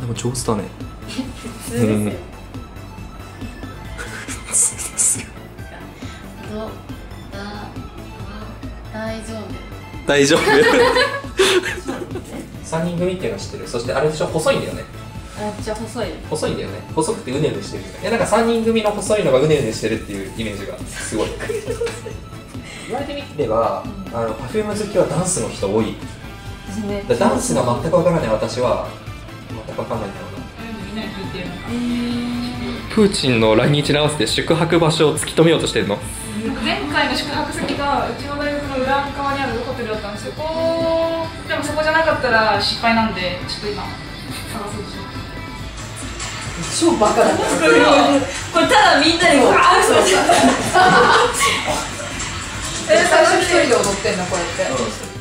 でも上手だね。 普通ですよ。 普通ですよ。 大丈夫。 大丈夫。 3人組っていうの知ってる？そしてあれでしょ、細いんだよね。 めっちゃ細い。 細いんだよね。細くてうねうねしてる。なんか3人組の細いのがうねうねしてるっていうイメージがすごい。言われてみれば、Perfume 好きはダンスの人多い。ダンスが全くわからない私は全くわかんないんだろうな。 みんなに聞いてるのか。 プーチンの来日に合わせて宿泊場所を突き止めようとしてるの。 前回の宿泊先がうちの大学の裏側にあるホテルだったんですよ。でもそこじゃなかったら失敗なんで、ちょっと今探そうとしてます。 超バカだった。これただみんなにわーってそうした。 最初一人で踊ってんのこうやって。